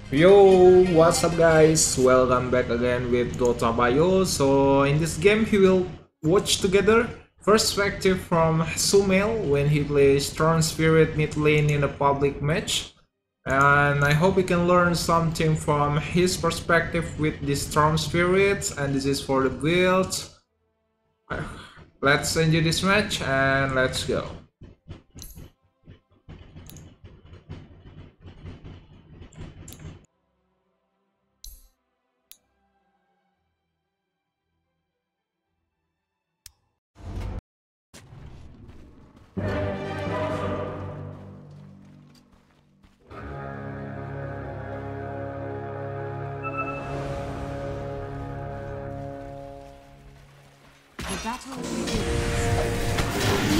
Yo, what's up guys? Welcome back again with Dota Bio. So in this game we will watch together perspective from Sumail when he plays Storm Spirit mid lane in a public match. And I hope we can learn something from his perspective with the Storm Spirit, and this is for the build. Let's enjoy this match and let's go. The battle begins.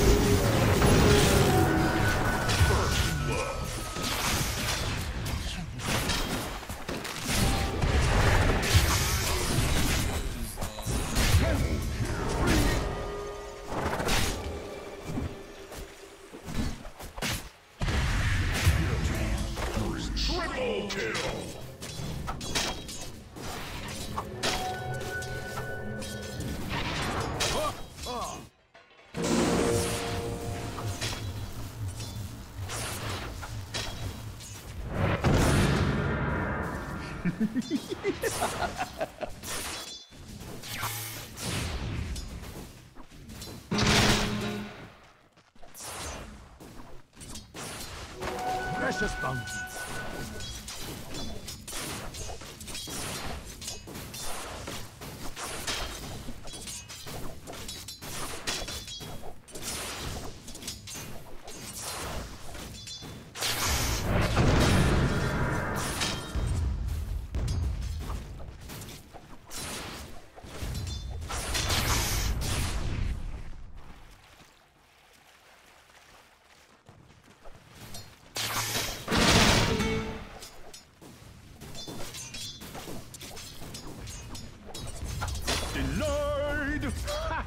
Precious bounty. Denied! Ha!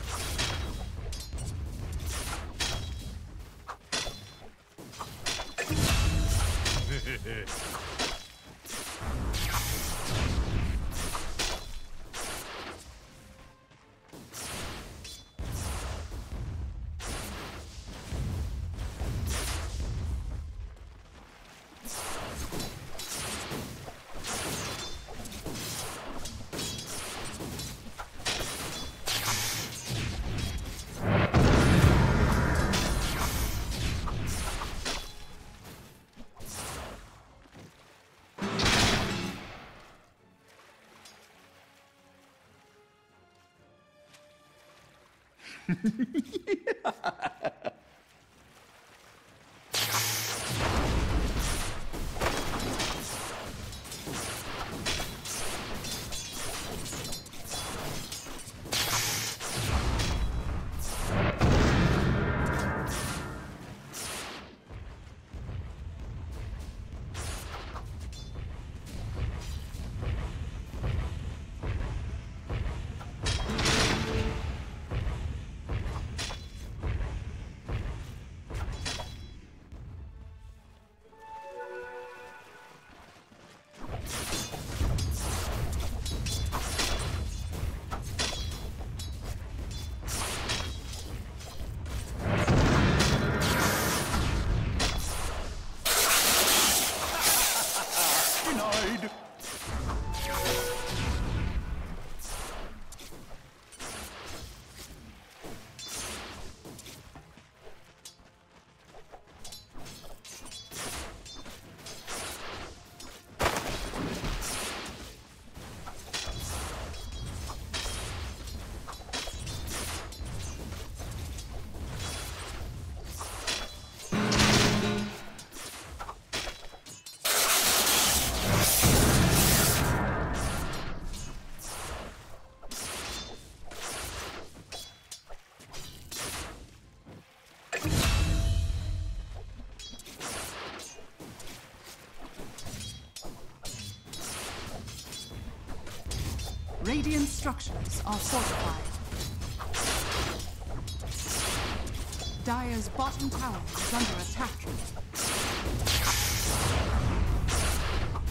Denied! Radiant structures are fortified. Dire's bottom tower is under attack.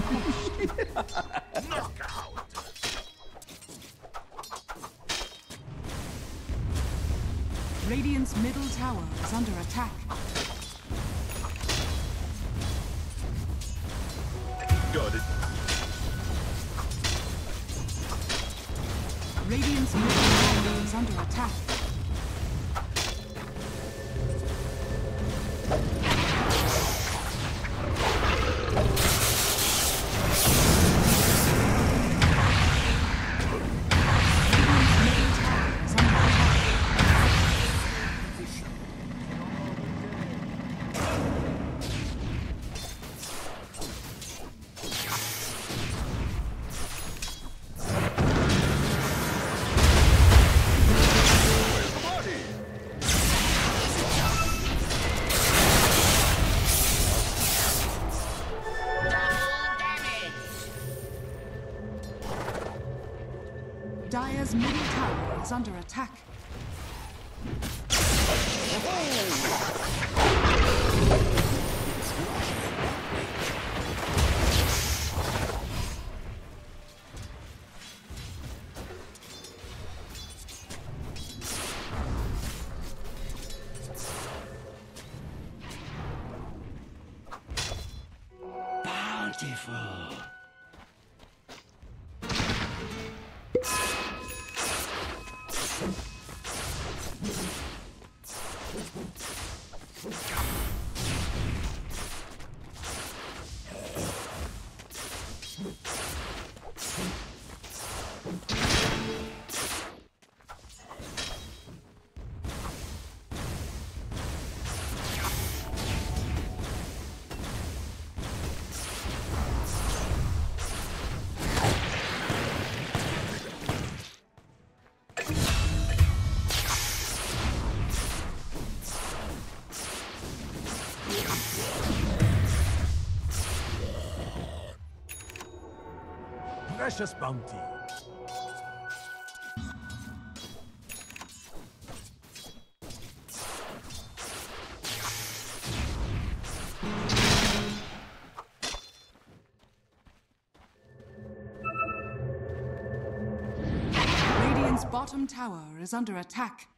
Knockout. Radiant's middle tower is under attack. Got it. Radiant's middle tower is under attack. Dire's middle tower is under attack. Bountiful. Precious bounty. Radiant's bottom tower is under attack.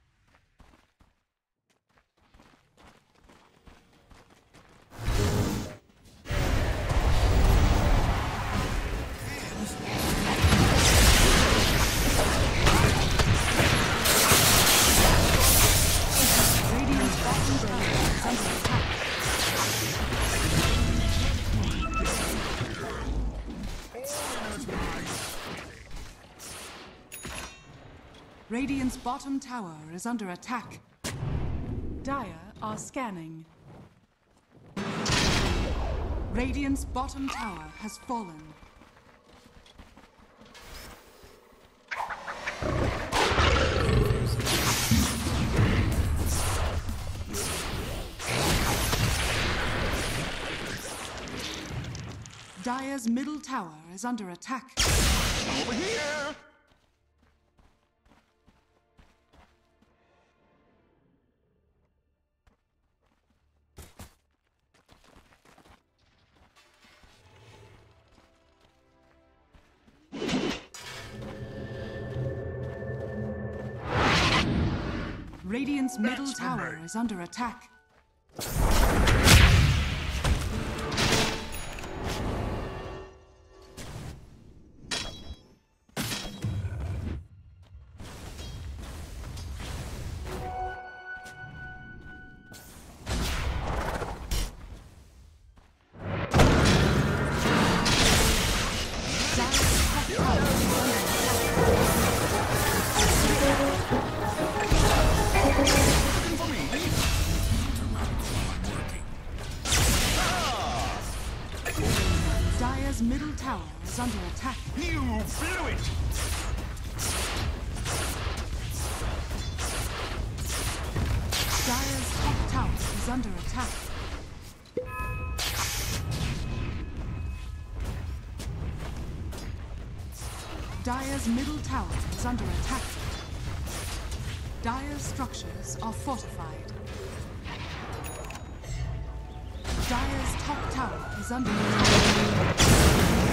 Radiant's bottom tower is under attack. Dire are scanning. Radiant's bottom tower has fallen. Dire's middle tower is under attack. Over here. Radiant's middle tower is under attack. Dire's middle tower is under attack. You blew it. Dire's top tower is under attack. Dire's middle tower is under attack. Dire's structures are fortified. Dire's top tower is under attack.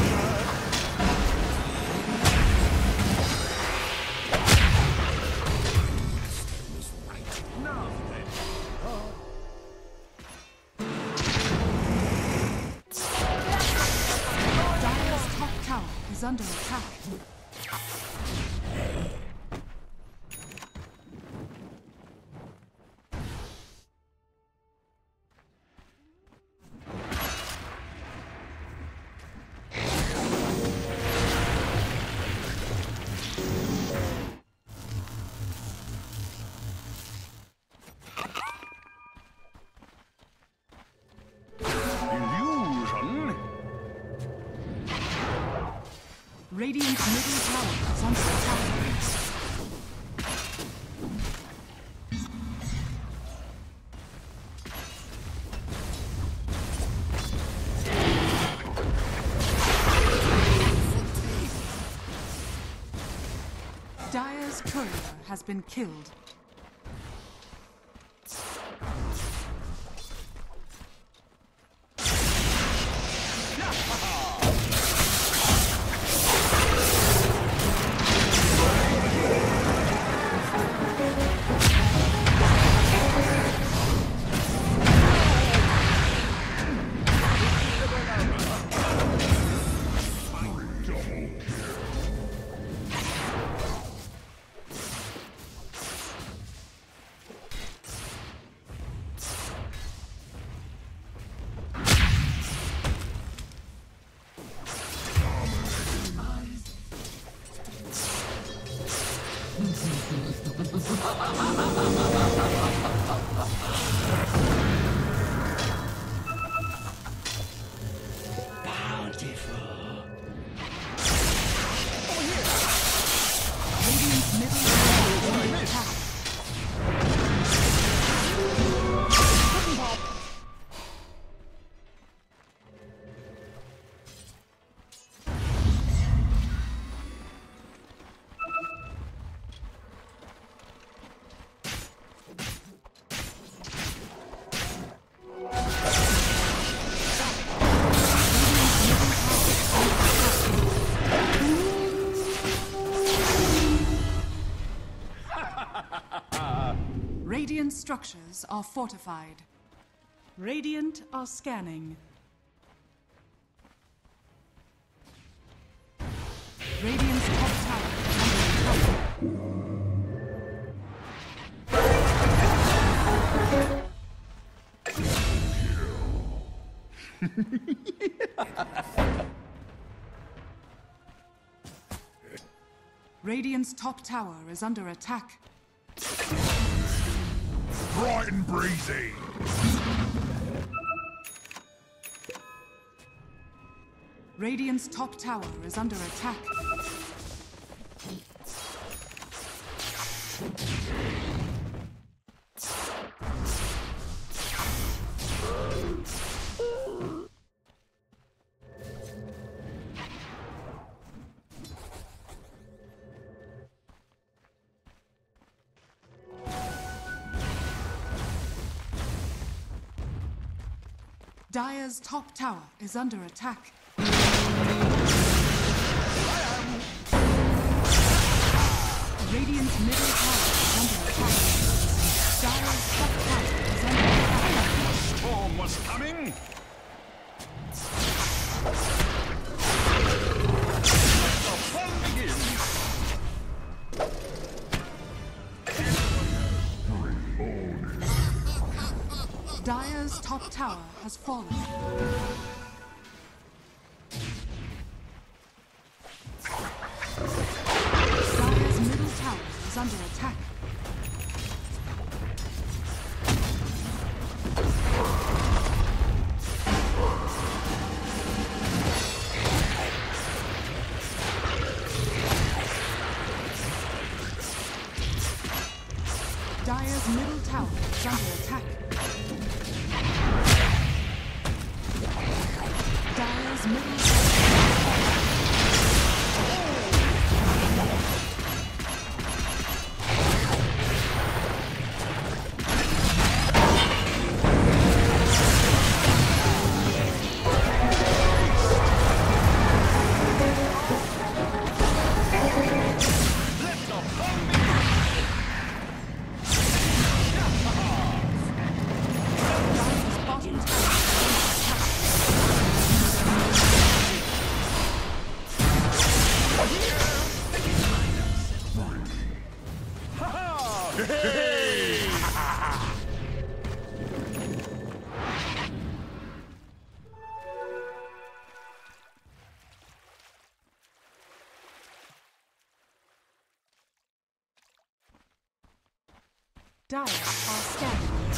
under attack. Illusion? Radiant's middle tower is under attack. Dire's courier has been killed. Radiant structures are fortified. Radiant are scanning. Radiant's top tower is under attack. Radiant's top tower is under attack. Bright and breezy. Radiant's top tower is under attack. Dire's top tower is under attack. Radiant's middle tower is under attack. Dire's top tower is under attack. The storm was coming. The fun begins. Dire's top tower has fallen. Dire's middle tower is under attack. Dire's middle tower is under attack. Dire's middle Dire's bottom tower is under attack. Dire are scanning.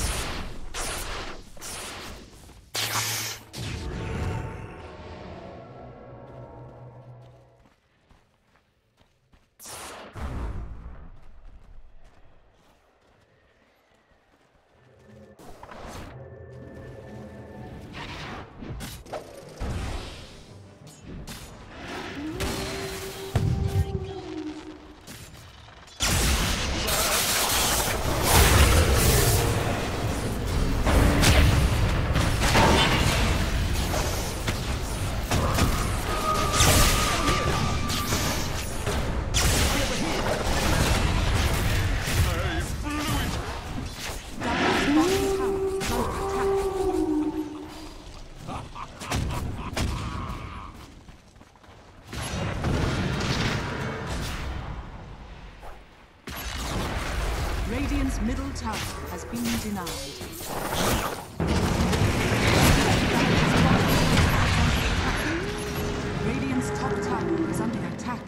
Radiant's middle tower has been denied. Radiant's top tower is under attack.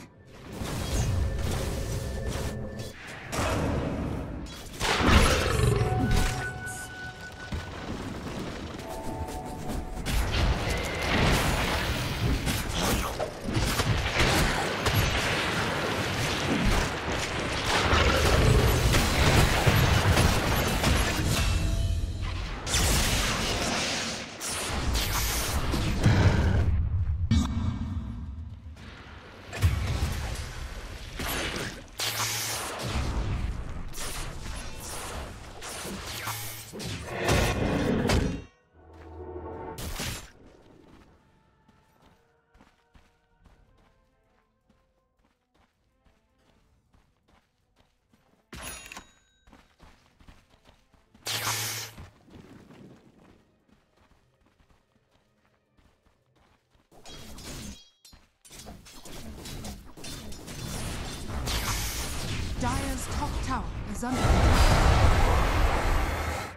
Dire's top tower is under attack.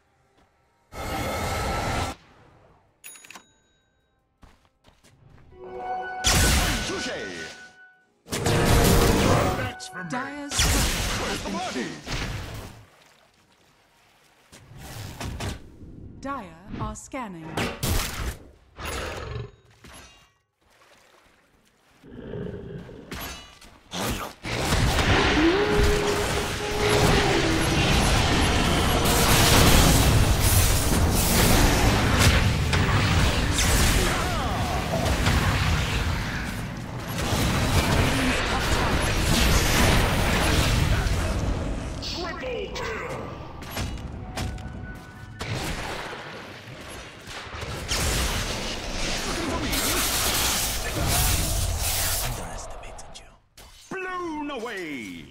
Touché! That's for me. Dire's turret has been killed. Dire are scanning. Blown away!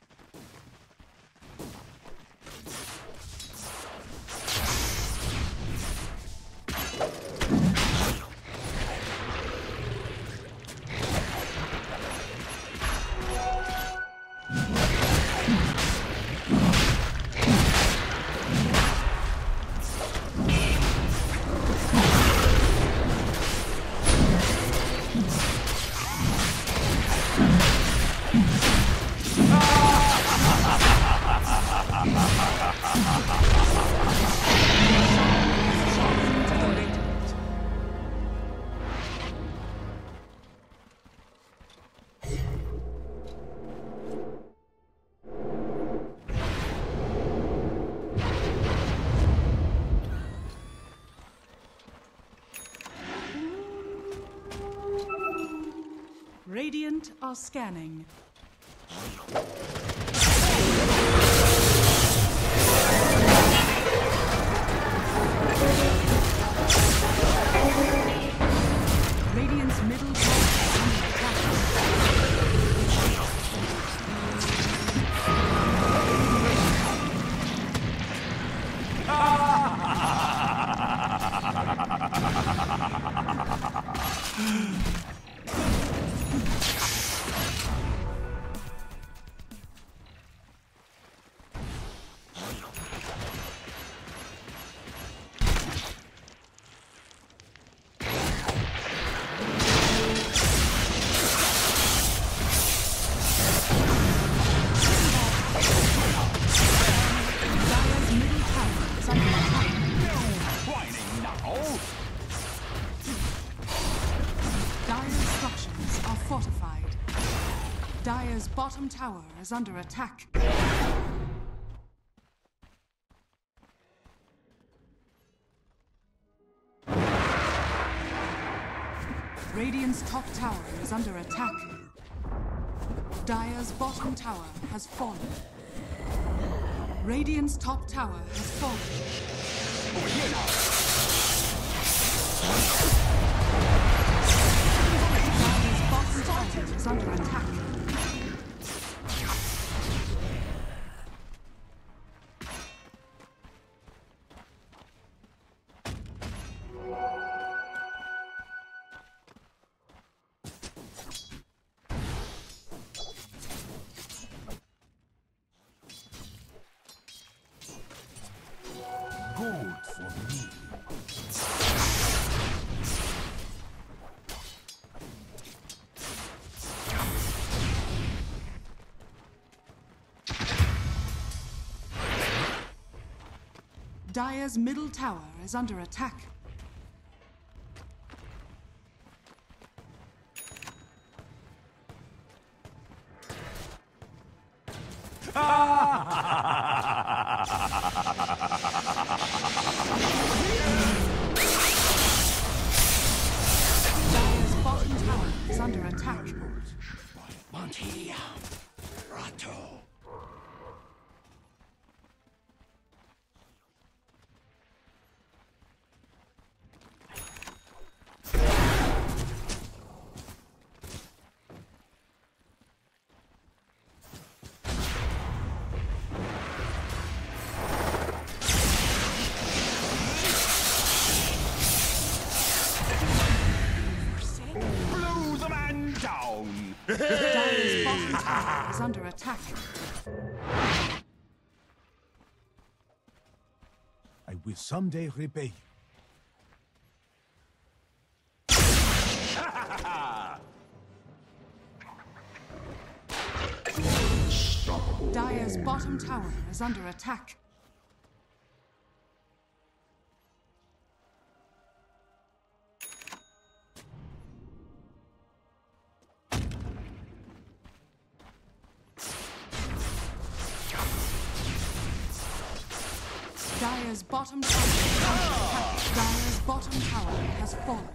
Radiant are scanning. Radiant's middle tower is under attack. fortified. Dire's bottom tower is under attack. Radiant's top tower is under attack. Dire's bottom tower has fallen. Radiant's top tower has fallen. Over here now. Dire's bottom tower is under attack. Good for me. Dire's middle tower is under attack. Dire's bottom tower is under attack. Monty. Rato. Blew the man down. Dire's bottom tower is under attack. I will someday repay you. Dire's bottom tower is under attack. Dire's bottom tower is under attack. Dire's bottom tower has fallen.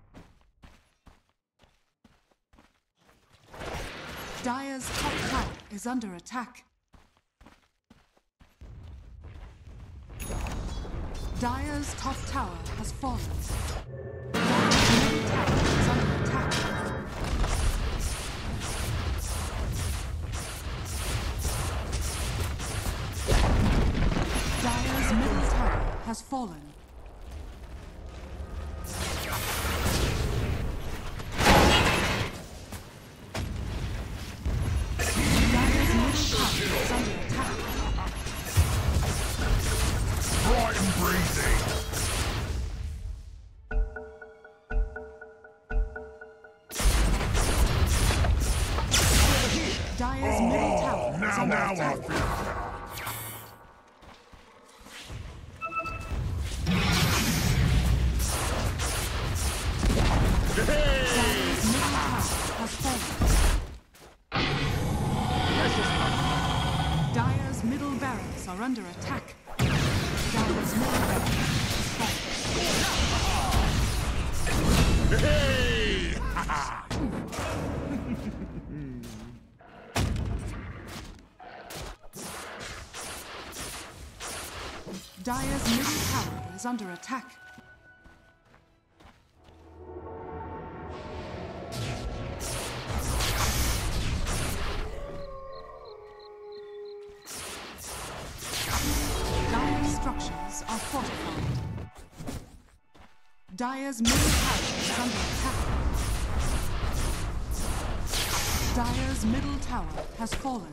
Dire's top tower is under attack. Dire's top tower has fallen. Dire's middle tower is under attack. Dire's middle tower has fallen. Dire's middle tower is under attack. Bright and breezy. Dire's middle tower is Now, under now, attack. Dire's middle tower has fallen. Dire's middle barracks are under attack. Dire's middle barracks has fallen. Dire's middle tower is under attack. Dire's structures are fortified. Dire's middle tower is under attack. Dire's middle tower has fallen.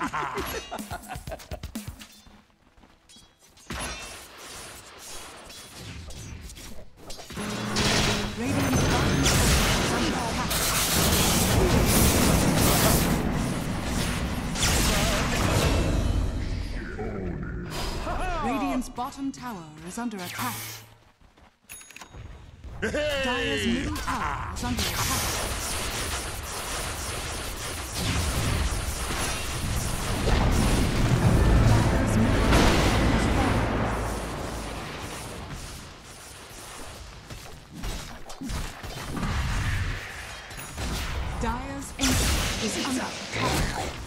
Radiant's bottom tower is under attack. Radiant's bottom tower is under attack. Dire's middle tower is under attack. Dire's middle tower has fallen. Dire's ancient is under attack.